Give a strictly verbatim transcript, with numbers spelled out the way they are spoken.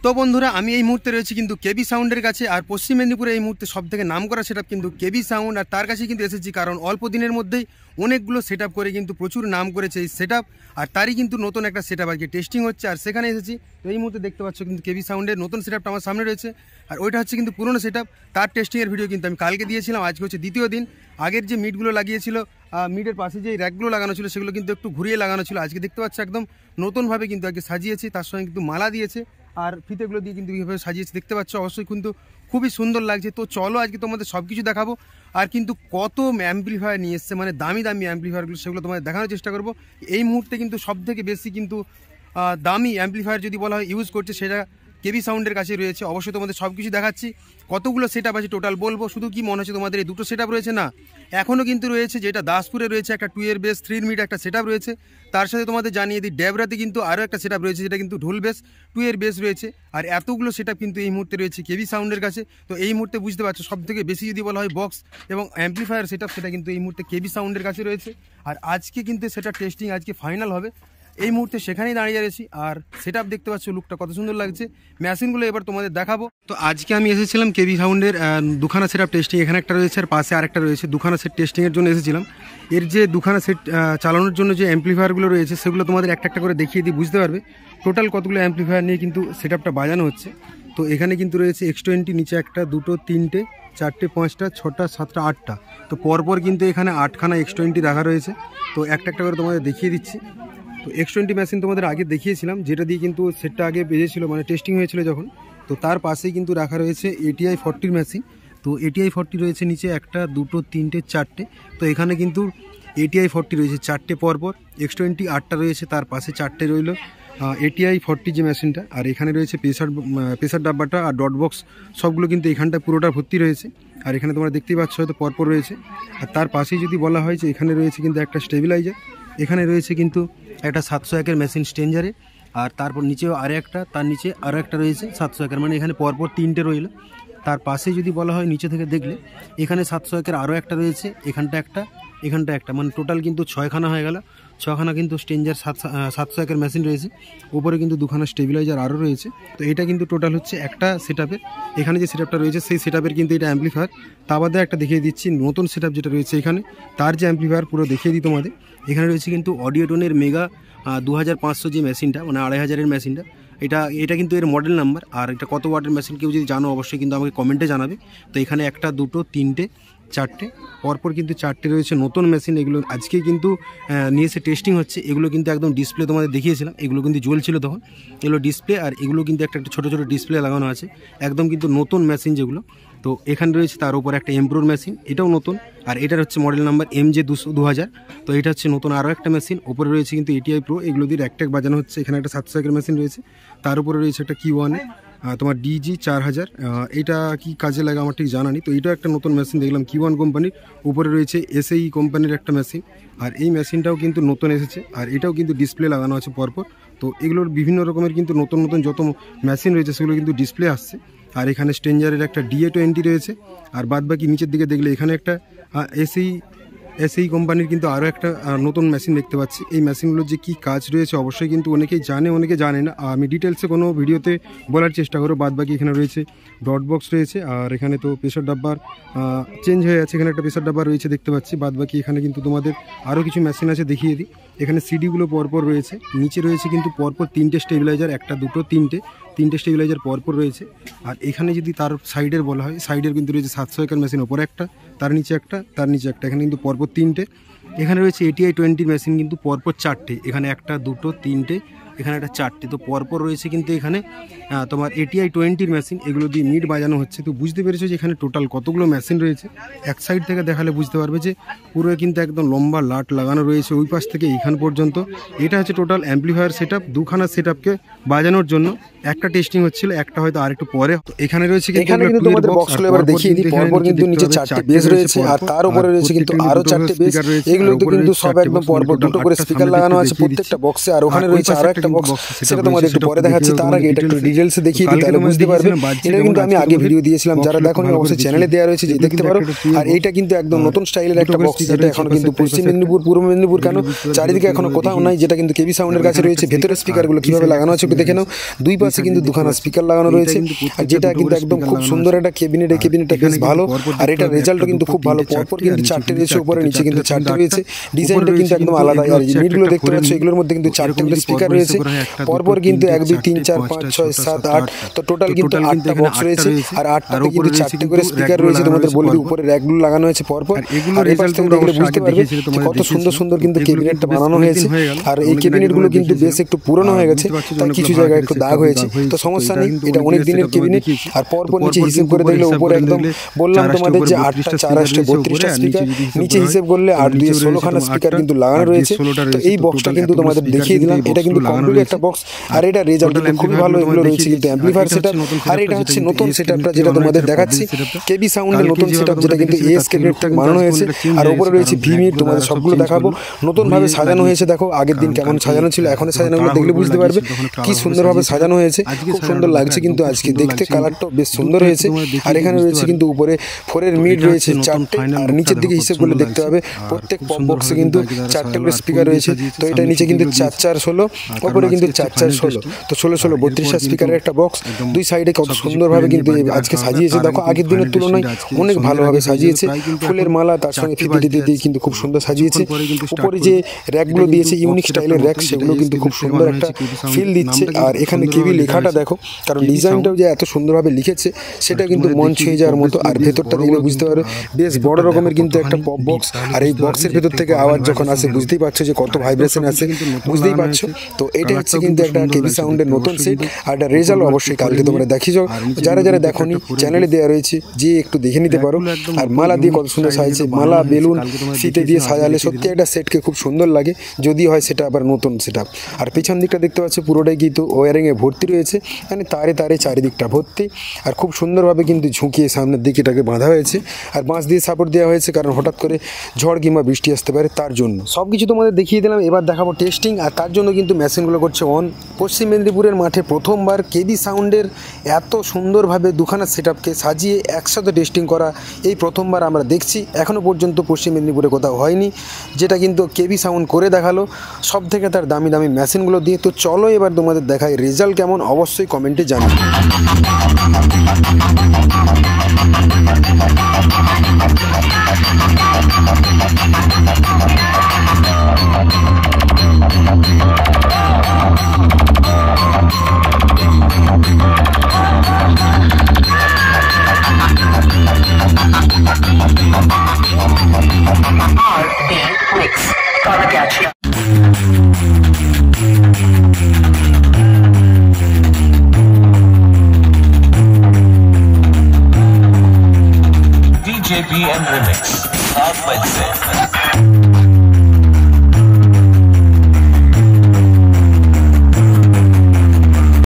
তো বন্ধুরা আমি এই মুহূর্তে রয়েছি কিন্তু কেবি সাউন্ডের কাছে। আর পশ্চিম মেদিনীপুরে এই মুহূর্তে সবথেকে নাম করা সেটআপ কিন্তু কেবি সাউন্ড। আর তার কাছে কিন্তু এসেছি কারণ অল্প দিনের মধ্যেই অনেকগুলো সেটআপ করে কিন্তু প্রচুর নাম করেছে এই সেটআপ। আর তারই কিন্তু নতুন একটা সেটআপ আর কি টেস্টিং হচ্ছে, আর সেখানে এসেছি। তো এই মুহূর্তে দেখতে পাচ্ছ কিন্তু কেবি সাউন্ডের নতুন সেটআপটা আমার সামনে রয়েছে, আর ওইটা হচ্ছে কিন্তু পুরনো সেটআপ। তার টেস্টিংয়ের ভিডিও কিন্তু আমি কালকে দিয়েছিলাম, আজকে হচ্ছে দ্বিতীয় দিন। আগের যে মিটগুলো লাগিয়েছিল, মিটের পাশে যে র্যাকগুলো লাগানো ছিল সেগুলো কিন্তু একটু ঘুরিয়ে লাগানো ছিল। আজকে দেখতে পাচ্ছ একদম নতুনভাবে কিন্তু আজকে সাজিয়েছি, তার সঙ্গে কিন্তু মালা দিয়েছে আর ফিতেগুলো দিয়ে কিন্তু এইভাবে সাজিয়েছে দেখতে পাচ্ছ। অবশ্যই কিন্তু খুবই সুন্দর লাগছে। তো চলো আজকে তোমাদের সব কিছু দেখাবো, আর কিন্তু কত অ্যাম্পলিফায়ার নিয়ে এসছে, মানে দামি দামি অ্যাম্পলিফায়ারগুলো, সেগুলো তোমাদের দেখানোর চেষ্টা করবো। এই মুহূর্তে কিন্তু সব থেকে বেশি কিন্তু দামি অ্যাম্পলিফায়ার যদি বলা হয় ইউজ করছে, সেটা কেবি সাউন্ডের কাছে রয়েছে। অবশ্যই তোমাদের সব কিছু দেখাচ্ছি, কতগুলো সেটআপ আছে টোটাল বলবো। শুধু কি মনে হচ্ছে তোমাদের এই দুটো সেটআপ রয়েছে? না, এখনও কিন্তু রয়েছে, যেটা দাসপুরে রয়েছে একটা টু এর বেস থ্রির মিট একটা সেটআপ রয়েছে। তার সাথে তোমাদের জানিয়ে দিই ডেবরাতে কিন্তু আরও একটা সেটআপ রয়েছে, যেটা কিন্তু ঢোল বেস টু এর বেস রয়েছে। আর এতগুলো সেটআপ কিন্তু এই মুহূর্তে রয়েছে কেবি সাউন্ডের কাছে। তো এই মুহূর্তে বুঝতে পারছো সব থেকে বেশি যদি বলা হয় বক্স এবং অ্যাম্পলিফায়ার সেটআপ, সেটা কিন্তু এই মুহূর্তে কেবি সাউন্ডের কাছে রয়েছে। আর আজকে কিন্তু সেটা টেস্টিং আজকে ফাইনাল হবে। এই মুহূর্তে সেখানেই দাঁড়িয়ে রয়েছি, আর সেটআপ দেখতে পাচ্ছ লুকটা কত সুন্দর লাগছে। মেশিনগুলো এবার তোমাদের দেখাবো। তো আজকে আমি এসেছিলাম কেবি সাউন্ডের দুখানা সেটআপ টেস্টিং, এখানে একটা রয়েছে আর পাশে আরেকটা রয়েছে। দুখানা সেট টেস্টিংয়ের জন্য এসেছিলাম। এর যে দুখানা সেট চালানোর জন্য যে অ্যাম্পলিফায়ারগুলো রয়েছে সেগুলো তোমাদের একটা একটা করে দেখিয়ে দিই, বুঝতে পারবে টোটাল কতগুলো অ্যাম্পলিফায়ার নিয়ে কিন্তু সেটআপটা বাজানো হচ্ছে। তো এখানে কিন্তু রয়েছে এক্স টোয়েন্টি, নিচে একটা, দুটো, তিনটে, চারটে, পাঁচটা, ছটা, সাতটা, আটটা। তো পরপর কিন্তু এখানে আটখানা এক্স টোয়েন্টি রাখা রয়েছে। তো একটা একটা করে তোমাদের দেখিয়ে দিচ্ছি। তো এক্স টোয়েন্টি মেশিন তোমাদের আগে দেখিয়েছিলাম, যেটা দিয়ে কিন্তু সেটটা আগে বেজেছিল, মানে টেস্টিং হয়েছিল যখন। তো তার পাশেই কিন্তু রাখা রয়েছে এটিআই ফর্টির মেশিন। তো এটিআই ফর্টি রয়েছে নিচে একটা, দুটো, তিনটে, চারটে। তো এখানে কিন্তু এটিআই ফর্টি রয়েছে চারটে পরপর, এক্স টোয়েন্টি আটটা রয়েছে, তার পাশে চারটে রইল এটিআই ফর্টি যে মেশিনটা। আর এখানে রয়েছে প্রেসার প্রেসার ডাব্বাটা আর ডট বক্স, সবগুলো কিন্তু এখানটা পুরোটা ভর্তি রয়েছে। আর এখানে তোমরা দেখতেই পাচ্ছ হয়তো পরপর রয়েছে। আর তার পাশেই যদি বলা হয় যে এখানে রয়েছে কিন্তু একটা স্টেবিলাইজার, এখানে রয়েছে কিন্তু একটা সাতশো একের মেশিন স্টেঞ্জারে। আর তারপর নিচেও আরও একটা, তার নিচে আরও একটা রয়েছে সাতশো একের, মানে এখানে পরপর তিনটে রইল। তার পাশে যদি বলা হয় নিচে থেকে দেখলে এখানে সাতশো একের আরও একটা রয়েছে, এখানটা একটা, এখানটা একটা, মানে টোটাল কিন্তু ছয়খানা হয়ে গেল। ছখানা কিন্তু স্টেঞ্জার সাতশো সাতশো একের মেশিন রয়েছে, উপরে কিন্তু দুখানা স্টেবিলাইজার আরও রয়েছে। তো এটা কিন্তু টোটাল হচ্ছে একটা সেটআপের। এখানে যে সেটআপটা রয়েছে সেই সেটআপের কিন্তু এটা অ্যাম্পলিফায়ার। তা বাদে একটা দেখিয়ে দিচ্ছি নতুন সেটআপ যেটা রয়েছে এখানে, তার যে অ্যাম্পলিফায়ার পুরো দেখিয়ে দিই তোমাদের। এখানে রয়েছে কিন্তু অডিওটোনের মেগা দু হাজার পাঁচশো যে মেশিনটা, মানে আড়াই হাজারের মেশিনটা, এটা এটা কিন্তু এর মডেল নাম্বার। আর এটা কত ওয়াটের মেশিন কেউ যদি জানো অবশ্যই কিন্তু আমাকে কমেন্টে জানাবে। তো এখানে একটা, দুটো, তিনটে, চারটে, পরপর কিন্তু চারটে রয়েছে নতুন মেশিন। এগুলো আজকেই কিন্তু নিয়ে এসে টেস্টিং হচ্ছে। এগুলো কিন্তু একদম ডিসপ্লে তোমাদের দেখিয়েছিলাম, এগুলো কিন্তু জ্বলছিল তখন, এগুলো ডিসপ্লে। আর এগুলো কিন্তু একটা একটা ছোটো ছোটো ডিসপ্লে লাগানো আছে, একদম কিন্তু নতুন মেশিন যেগুলো। তো এখানে রয়েছে তার উপর একটা এমপ্রোর মেশিন, এটাও নতুন। আর এটার হচ্ছে মডেল নাম্বার এম জে দুশো দু হাজার। তো এটা হচ্ছে নতুন আরও একটা মেশিন। ওপরে রয়েছে কিন্তু এটিআই প্রো, এগুলো দিয়ে একটা বাজানো হচ্ছে। এখানে একটা সাতশো একের মেশিন রয়েছে, তার উপরে রয়েছে একটা কি ওয়ানে তোমার ডিজি চার হাজার। এটা কি কাজে লাগে আমার ঠিক জানা নেই। তো এটাও একটা নতুন মেশিন দেখলাম কি ওয়ান কোম্পানির। উপরে রয়েছে এসএই কোম্পানির একটা মেশিন, আর এই মেশিনটাও কিন্তু নতুন এসেছে। আর এটাও কিন্তু ডিসপ্লে লাগানো আছে পরপর। তো এগুলোর বিভিন্ন রকমের কিন্তু নতুন নতুন যত মেশিন রয়েছে সেগুলো কিন্তু ডিসপ্লে আসছে। আর এখানে স্টেঞ্জারের একটা ডিএ টোয়েন্টি রয়েছে। আর বাদ বাকি নিচের দিকে দেখলে এখানে একটা এসএই এসএই কোম্পানির কিন্তু আরও একটা নতুন মেশিন দেখতে পাচ্ছি। এই মেশিনগুলোর যে কী কাজ রয়েছে অবশ্যই কিন্তু অনেকেই জানে, অনেকে জানে না। আমি ডিটেলসে কোনো ভিডিওতে বলার চেষ্টা করব। বাদ বাকি এখানে রয়েছে ডট বক্স রয়েছে, আর এখানে তো প্রেসার ডাব্বার চেঞ্জ হয়ে আছে, এখানে একটা প্রেসার ডাব্বা রয়েছে দেখতে পাচ্ছি। বাদ বাকি এখানে কিন্তু তোমাদের আরও কিছু মেশিন আছে, দেখিয়ে দিই। এখানে সিডিগুলো পরপর রয়েছে, নিচে রয়েছে কিন্তু পরপর তিনটে স্টেবিলাইজার, একটা, দুটো, তিনটে তিনটে স্টেবিলাইজার পরপর রয়েছে। আর এখানে যদি তার সাইডের বলা হয়, সাইডের কিন্তু রয়েছে সাতশো একের মেশিন, ওপরে একটা, তার নিচে একটা, তার নিচে একটা, এখানে কিন্তু পরপর তিনটে। এখানে রয়েছে এটিআই টোয়েন্টির মেশিন কিন্তু পরপর চারটে, এখানে একটা, দুটো, তিনটে, এখানে একটা, চারটে। তো পরপর রয়েছে কিন্তু এখানে তোমার এটিআই টোয়েন্টির মেশিন, এগুলো দিয়ে মিট বাজানো হচ্ছে। তো বুঝতে পেরেছো যে এখানে টোটাল কতগুলো মেশিন রয়েছে। এক সাইড থেকে দেখালে বুঝতে পারবে যে পুরো কিন্তু একদম লম্বা লাট লাগানো রয়েছে ওই পাশ থেকে এইখান পর্যন্ত। এটা হচ্ছে টোটাল অ্যাম্পলিফায়ার সেটআপ, দুখানা সেটআপকে বাজানোর জন্য। একটা টেস্টিং হচ্ছিল, একটা হয়তো আরেকটু পরে। এখানে রয়েছে এখানে কিন্তু তোমাদের বক্সগুলো এবার দেখিয়ে দিই। পরপর কিন্তু নিচে চারটে বেস রয়েছে, আর তার উপরে রয়েছে কিন্তু আরো চারটে বেস। এগুলো কিন্তু সব একদম পরপর দুটো করে স্পিকার লাগানো আছে প্রত্যেকটা বক্সে। আর ওখানে রয়েছে আরো একটা বক্স, সেটা তোমাদের একটু পরে দেখাচ্ছি। তার আগে এটা একটু ডিটেইলসে দেখিয়ে দিই, তাহলে বুঝতে পারবে। এটা কিন্তু আমি আগে ভিডিও দিয়েছিলাম, যারা দেখোনি অবশ্যই চ্যানেলে দেওয়া রয়েছে, যে দেখতে পারো। আর এইটা কিন্তু একদম নতুন স্টাইলের একটা বক্স, যেটা এখন কিন্তু পশ্চিম মেদিনীপুর, পূর্ব মেদিনীপুর কেন চারিদিকে এখনো কোথাও নাই, যেটা কিন্তু কেবি সাউন্ডের কাছে রয়েছে। ভেতরের স্পিকারগুলো কিভাবে লাগানো আছে একটু দেখে নাও। দুই পাশে পাশে কিন্তু দুখানা স্পিকার লাগানো রয়েছে, আর যেটা কিন্তু একদম খুব সুন্দর একটা কেবিনেট। এই কেবিনেটটা বেশ ভালো, আর এটা রেজাল্টও কিন্তু খুব ভালো। পরপর কিন্তু চারটে রয়েছে, উপরে নিচে কিন্তু চারটে রয়েছে। ডিজাইনটা কিন্তু একদম আলাদা। আর মিটগুলো দেখতে পাচ্ছ, এগুলোর মধ্যে কিন্তু চারটে করে স্পিকার রয়েছে। পরপর কিন্তু এক দুই তিন চার পাঁচ ছয় সাত আট, তো টোটাল কিন্তু আটটা বক্স রয়েছে, আর আটটাতে কিন্তু চারটে করে স্পিকার রয়েছে। তোমাদের বলে দিই, উপরে র্যাকগুলো লাগানো হয়েছে পরপর। আর এই পাশ থেকে দেখলে বুঝতে পারবে কত সুন্দর সুন্দর কিন্তু কেবিনেটটা বানানো হয়েছে। আর এই কেবিনেটগুলো কিন্তু বেশ একটু পুরনো হয়ে গেছে, তাই কিছু জায়গায় একটু দাগ হয়েছে, তো সমস্যা নেই, এটা অনেক দিনের কেবিনেট। আর পরপর নিচে হিসেব করে দেখলে উপরে একদম বললাম তোমাদের যে আটটা চার আসতে বত্রিশটা স্পিকার, নিচে হিসেব করলে আট দিয়ে ষোলোখানা স্পিকার কিন্তু লাগানো রয়েছে। তো এই বক্সটা কিন্তু তোমাদের দেখিয়ে দিলাম, এটা কিন্তু কমপ্লিট একটা বক্স, আর এটা রেজাল্ট কিন্তু খুবই ভালো। এগুলো রয়েছে কিন্তু অ্যাম্পলিফায়ার সেটআপ, আর এটা হচ্ছে নতুন সেটআপটা যেটা তোমাদের দেখাচ্ছি, কেবি সাউন্ডের নতুন সেটআপ, যেটা কিন্তু এস কেবিনেট থেকে বানানো হয়েছে। আর উপরে রয়েছে ভিমিট, তোমাদের সবগুলো দেখাবো। নতুনভাবে সাজানো হয়েছে, দেখো আগের দিন কেমন সাজানো ছিল, এখন সাজানোগুলো দেখলে বুঝতে পারবে কি সুন্দরভাবে সাজানো হয়েছে। খুব সুন্দর লাগছে কিন্তু আজকে দেখতে, কালারটাও বেশ সুন্দর হয়েছে। আর এখানে রয়েছে কিন্তু উপরে ফোরের মিড রয়েছে চারটে, আর নিচের দিকে হিসেব করলে দেখতে পাবে প্রত্যেক পপ বক্সে কিন্তু চারটে করে স্পিকার রয়েছে। তো এটা নিচে কিন্তু চার চার ষোলো, উপরে কিন্তু চার চার ষোলো, তো ষোলো ষোলো বত্রিশটা স্পিকারের একটা বক্স। দুই সাইডে কত সুন্দরভাবে কিন্তু আজকে সাজিয়েছে, দেখো আগের দিনের তুলনায় অনেক ভালোভাবে সাজিয়েছে। ফুলের মালা তার সঙ্গে ফিতে টিতে দিয়ে কিন্তু খুব সুন্দর সাজিয়েছে। উপরে যে র্যাকগুলো দিয়েছে ইউনিক স্টাইলের র্যাক, সেগুলো কিন্তু খুব সুন্দর একটা ফিল দিচ্ছে। আর এখানে কেবি লেখাটা দেখো, কারণ ডিজাইনটাও যে এত সুন্দরভাবে লিখেছে সেটা কিন্তু মন ছুঁয়ে যাওয়ার মতো। আর ভেতরটা দেখলে বুঝতে পারো বেশ বড় রকমের কিন্তু একটা পপ বক্স, আর এই বক্সের ভেতর থেকে আওয়াজ যখন আসে বুঝতেই পারছো যে কত ভাইব্রেশন আসে, বুঝতেই পারছো। তো এটা হচ্ছে কিন্তু একটা কেবি সাউন্ডের নতুন সেট, আর একটা রেজাল্ট অবশ্যই কালকে তোমরা দেখিয়ে যাও। যারা যারা দেখোনি চ্যানেলে দেওয়া রয়েছে, যে একটু দেখে নিতে পারো। আর মালা দিয়ে কত সুন্দর সাজিয়েছে, মালা বেলুন ফিতে দিয়ে সাজালে সত্যি একটা সেটকে খুব সুন্দর লাগে, যদি হয় সেটা আবার নতুন সেট আপ। আর পেছন দিকটা দেখতে পাচ্ছ পুরোটাই কিন্তু ওয়ারিংয়ে ভর্তি রয়েছে, মানে তারে তারে চারিদিকটা ভর্তি, আর খুব সুন্দরভাবে কিন্তু ঝুঁকিয়ে সামনের দিকে এটাকে বাঁধা হয়েছে। আর বাঁশ দিয়ে সাপোর্ট দেওয়া হয়েছে, কারণ হঠাৎ করে ঝড় কিংবা বৃষ্টি আসতে পারে তার জন্য। সব কিছু তোমাদের দেখিয়ে দিলাম, এবার দেখাবো টেস্টিং। আর তার জন্য কিন্তু মেশিনগুলো করছে অন। পশ্চিম মেদিনীপুরের মাঠে প্রথমবার কেবি সাউন্ডের এত সুন্দরভাবে দুখানা সেট আপকে সাজিয়ে একসাথে টেস্টিং করা এই প্রথমবার আমরা দেখছি। এখনও পর্যন্ত পশ্চিম মেদিনীপুরে কোথাও হয়নি, যেটা কিন্তু কেবি সাউন্ড করে দেখালো সব থেকে তার দামি দামি মেশিনগুলো দিয়ে। তো চলো এবার তোমাদের দেখায় রেজাল্ট কেমন, অবশ্যই কমেন্টে জানিও। D J B M Remix, South Wednesday.